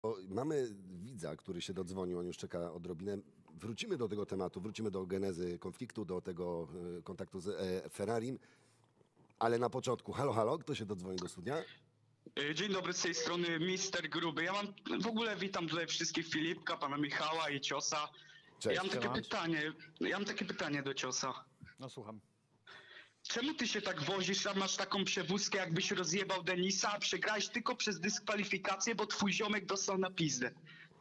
Mamy widza, który się dodzwonił, on już czeka odrobinę. Wrócimy do tego tematu, wrócimy do genezy konfliktu, do tego kontaktu z Ferrarim. Ale na początku, halo, halo, kto się dodzwonił do studia? Dzień dobry, z tej strony Mister Gruby. Ja w ogóle witam tutaj wszystkich, Filipka, pana Michała i Ciosa. Cześć. Ja mam takie pytanie do Ciosa. No słucham. Czemu ty się tak wozisz, a masz taką przewózkę, jakbyś rozjebał Denisa, a przegrałeś tylko przez dyskwalifikację, bo twój ziomek dostał na pizdę?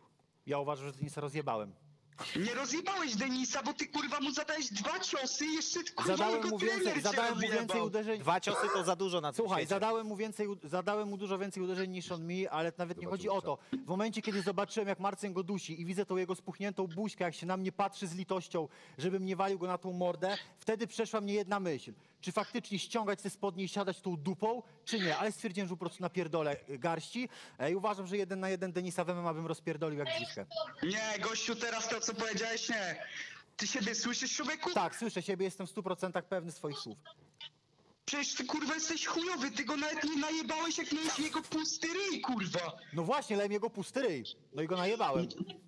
Ja uważam, że Denisa rozjebałem. Nie rozjebałeś Denisa, bo ty kurwa mu zadałeś 2 ciosy i jeszcze kurwa Zadałem jego mu trener cię więcej rozjebał. uderzeń. 2 ciosy to za dużo na tym Słuchaj, świecie. zadałem mu dużo więcej uderzeń niż on mi, ale nawet nie chodzi o to. W momencie, kiedy zobaczyłem, jak Marcin go dusi i widzę tą jego spuchniętą buźkę, jak się na mnie patrzy z litością, żebym nie walił go na tą mordę, wtedy przeszła mnie jedna myśl. Czy faktycznie ściągać te spodnie i siadać tą dupą, czy nie? Ale stwierdziłem, że po prostu napierdolę garści i uważam, że 1 na 1 Denisa w MMA bym rozpierdolił jak dziwkę. Nie, gościu, teraz to co powiedziałeś, nie. Ty siebie słyszysz, człowieku? Tak, słyszę siebie, jestem w 100% pewny swoich słów. Przecież ty kurwa jesteś chujowy, ty go nawet nie najebałeś, jak miałeś jego pusty ryj, kurwa. No właśnie, lałem jego pusty ryj. No i go najebałem.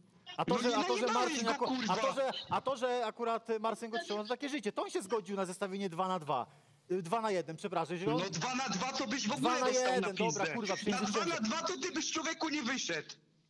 A to, No nie najebałeś Marcin, go, kurwa. a to, że akurat Marcin go trzymał, to takie życie. To on się zgodził na zestawienie 2 na 2. 2 na 1, przepraszam. No 2 na 2 to byś w ogóle 2 na dostał 1, na pizdę. dobra, kurwa, Na 2 przejrzyście. na 2 to ty byś, człowieku, nie wyszedł.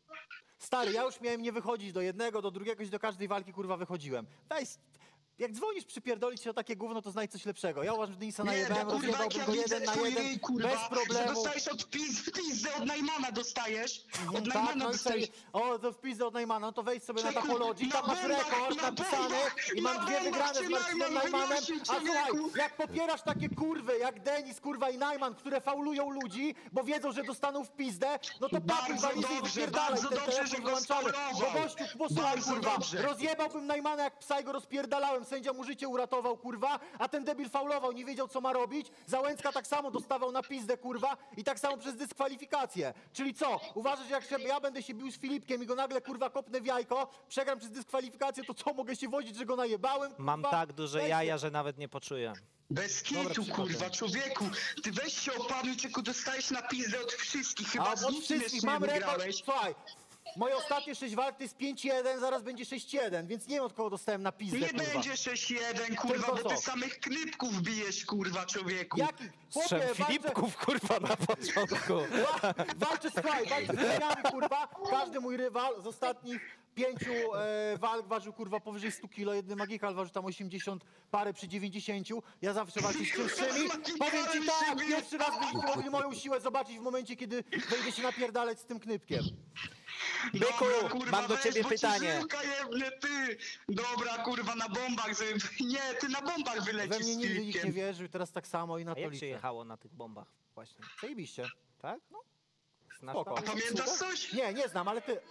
Stary, ja już miałem nie wychodzić do jednego, do drugiego, do każdej walki, kurwa, wychodziłem. Weź, jak dzwonisz przypierdolić się o takie gówno, to znajdź coś lepszego. Ja uważam, że Denisa Nie, najebałem, bo kurwa, jak rozjebałbym ja go widzę 1 na twój 1, ryj, kurwa, bez że problemu. dostajesz od pizdę od Najmana dostajesz. Od Tak, Najmana no i dostajesz. o, to wpizdę od Najmana, no to wejdź sobie na Człowieku, Tapology, na tam masz bombach, rekord na napisany bombach, i mam na 2 bombach wygrane cię z Marcinem Najman Najmanem, wynosi, a słuchaj, człowieku. jak popierasz takie kurwy jak Denis, kurwa i Najman, które faulują ludzi, bo wiedzą, że dostaną w pizdę, no to pakuj Bardzo walizę i dobrze, wypierdalaj, bardzo ten dobrze, telefon że go wyłączamy. sfaulował. Bo gościu, posłuchaj, Bardzo kurwa, dobrze. rozjebałbym Najmana jak psa i go rozpierdalałem, sędzia mu życie uratował, kurwa, a ten debil faulował, nie wiedział co ma robić, Załęcka tak samo dostawał na pizdę, kurwa, i tak samo przez dyskwalifikację. Czyli co, uważasz, że jak ja będę się bił z Filipkiem i go nagle, kurwa, kopnę w jajko, przegram przez dyskwalifikację, to co, mogę się wodzić, że go najebałem, kurwa? Mam tak duże Weź jaja, że nawet nie poczuję. Bez Dobra, kitu, przypadek. kurwa, człowieku. Ty weź się opanuj, czego dostajesz na pizdę od wszystkich. Chyba A z od nikim wszystkich jeszcze mam nie rekord, wygrałeś. słuchaj, moje ostatnie 6 walk to jest 5-1, zaraz będzie 6-1, więc nie wiem od kogo dostałem na pizdę, Nie kurwa. będzie 6-1, kurwa, Tylko bo co? ty samych knypków bijesz, kurwa, człowieku. Jaki? Strzem Chłopie, Filipków, kurwa, na początku. walczę z krajami, kurwa. Każdy mój rywal z ostatnich 5 walk ważył, kurwa, powyżej 100 kg. Jeden Magikal ważył tam 80 parę przy 90. Ja zawsze walczę z cięższymi. Powiem ci tak, pierwszy raz będziecie mogli moją siłę zobaczyć w momencie, kiedy wejdę się napierdalać z tym knypkiem. Byku, Dobra, kurwa, mam do weź, ciebie bo ci pytanie. żyłka jebnie, ty. Dobra, kurwa, na bombach. Nie, ty na bombach We wylecisz mnie z nigdy nikt nie Filipkiem. wierzył, teraz tak samo i na A to jak się liczę. jechało na tych bombach właśnie? Zajebiście. Tak? No. Znasz Spoko. tam? A pamiętasz coś? Nie znam, ale ty...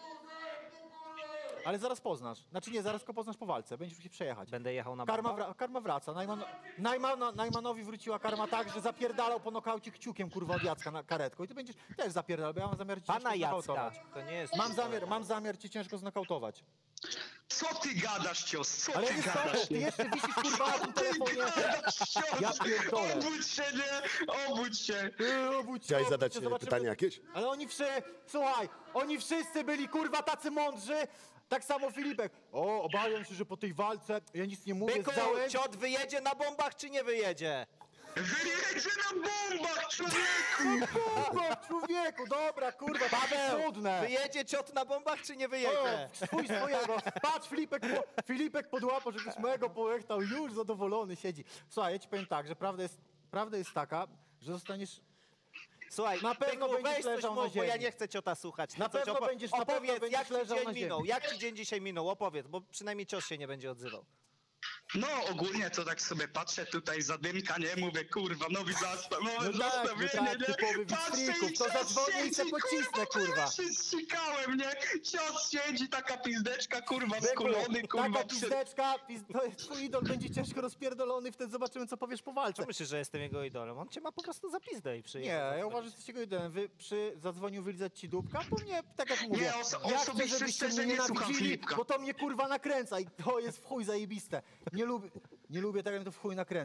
Ale zaraz poznasz. Znaczy nie, zaraz go poznasz po walce. Będziesz musiał przejechać. Będę jechał na bombach? Karma wraca. Najmanowi wróciła karma tak, że zapierdalał po nokaucie kciukiem, kurwa, od Jacka na karetką. I ty będziesz też zapierdalał, bo ja mam zamiar cię Pana ciężko Jacka, znokautować. to nie jest... Mam zamiar cię ciężko znokautować. Co ty gadasz, cios? Co Ale ty nie gadasz? ty jeszcze wisisz, kurwa, na tym Ty telefonie. gadasz, cios? Ja pierdolę. Obudź się, nie? Obudź się. Chciałeś zadać Zobaczymy. pytanie jakieś? Ale słuchaj, oni wszyscy byli, kurwa, tacy mądrzy. Tak samo Filipek. O, obawiam się, że po tej walce, ja nic nie mówię, Byku, zdałem. ciot wyjedzie na bombach, czy nie wyjedzie? Wyjedzie na bombach, człowieku! Kurwa, człowieku, dobra, kurwa, Paweł, trudne. Wyjedzie ciot na bombach, czy nie O, wyjedzie? swojego. Patrz, Filipek podłapał, żebyś mojego połechtał, już zadowolony siedzi. Słuchaj, ja ci powiem tak, że prawda jest taka, że zostaniesz... Słuchaj, Na pewno Byku, będziesz weź coś leżał na mów, bo ja ziemi. nie chcę ciota słuchać. Na Coś pewno będziesz jak ci leżał dzień na ziemi. minął, jak ci dzień dzisiaj minął, opowiedz, bo przynajmniej cios się nie będzie odzywał. No ogólnie to tak sobie patrzę tutaj zadymka, nie? Mówię, kurwa, nowy zastawienie, tak, typowy widz freaków, to zadzwonię i se pocisnę, kurwa. Ja się zsikałem, nie? Cios siedzi, taka pizdeczka, kurwa, Byku, skulony, kurwa. taka pizdeczka, to jest twój idol, będzie ciężko rozpierdolony, wtedy zobaczymy, co powiesz po walce. Co myślisz, że jestem jego idolem? On cię ma po prostu za pizdę i Nie, przyjechał. ja uważam, że jesteś jego idolem. Zadzwonił wylizać ci dupka, to mnie, tak jak mówię, Nie, ja chcę, osobiście żebyście szczerze mnie nie słucham nienawidzili, Filipka. bo to mnie kurwa nakręca i to jest w chuj zajebiste. Nie lubię tak, jak mnie to w chuj nakręca.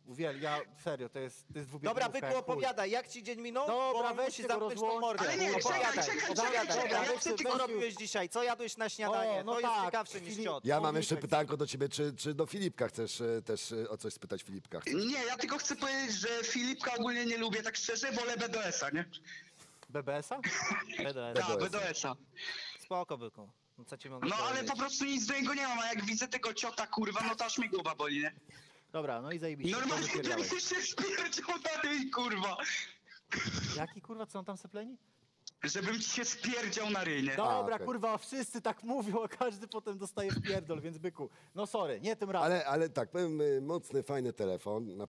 Ja serio, to jest dwubiegunówka. Dobra, jak Byku, chuj. opowiadaj, jak ci dzień minął? Dobra, bo on weź musi tego zamknąć tą rozłączkę. mordę. Ale nie, Opowiadaj, czekaj, opowiadaj. ja weź chcę ty- Co tylko... robiłeś dzisiaj? Co jadłeś na śniadanie? No to jest tak, ciekawsze niż Filip- ciot. Ja mam Filipek jeszcze chce. pytanko do ciebie, czy do Filipka chcesz też o coś spytać Filipka? Nie, ja tylko chcę powiedzieć, że Filipka ogólnie nie lubię, tak szczerze, wolę BDS-a, nie? BBS-a? BDS. Tak, BDS-a. Spoko, Byku. No, co ci mogę No ale powiedzieć? po prostu nic do niego nie mam, a jak widzę tego ciota, kurwa, no to aż mi głowa boli, nie? Dobra, no i zajebiście. Normalnie to to wypierdalaj. mi się spierdział na ryj, kurwa. Jaki kurwa, co on tam sepleni? Żebym ci się spierdział na ryj, nie? Dobra, okej. kurwa, wszyscy tak mówią, a każdy potem dostaje w pierdol, więc byku. No sorry, nie tym razem. Ale tak, powiem, mocny, fajny telefon.